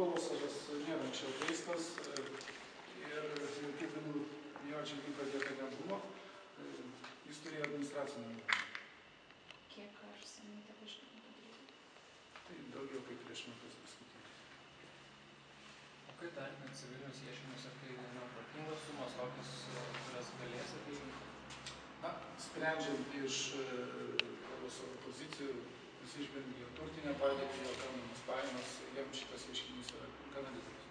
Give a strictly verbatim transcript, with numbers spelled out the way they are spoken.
Kolosovas nėra anksčiau teistas ir kaip bylų jo atžvilgiu pradėta nebuvo, jis turėjo administracinį nubaudimą. Kiek ar seniai ta paaiškino padaryti? Tai daugiau kaip prieš metus paskutinius. O kaip vertinant civilinius ieškinius, ar tai yra protingos sumos, tokios, kurias galės atlyginti? Na, sprendžiant iš Kolosovo pozicijų, atsižvelgiant į turtinę padėtį, jo gaunamas pajamas, jam šitas ieškinys yra gana didelis.